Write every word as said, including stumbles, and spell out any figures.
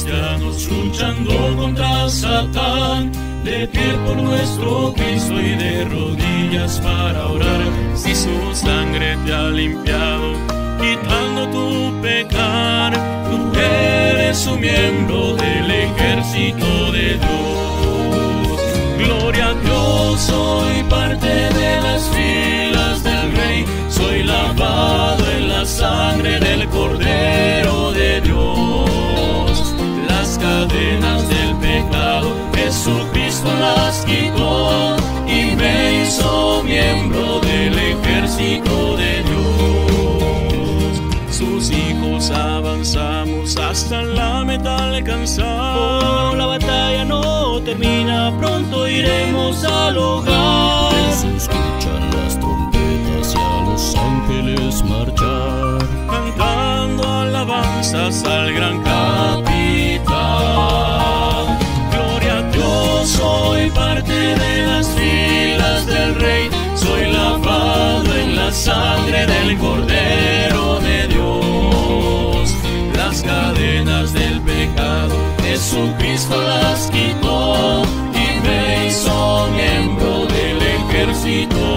cristianos luchando contra Satán, de pie por nuestro Cristo y de rodillas para orar. Si su sangre te ha limpiado, quitando tu pecar, tú eres un miembro del ejército de Dios. Gloria a Dios, soy parte de las filas del Rey, soy lavado en la sangre del Cordero de Dios. Las cadenas del pecado Jesucristo las quitó y me hizo miembro del ejército de Dios. Sus hijos avanzamos hasta la meta alcanzar. Oh, la batalla no termina, pronto iremos al hogar. Se escuchan las trompetas y a los ángeles marchar, cantando alabanzas al gran capitán. Gloria a Dios, soy parte de las filas del Rey, soy lavado en la sangre del Cordero de Dios. Las cadenas del pecado Jesucristo las quitó y me hizo miembro del ejército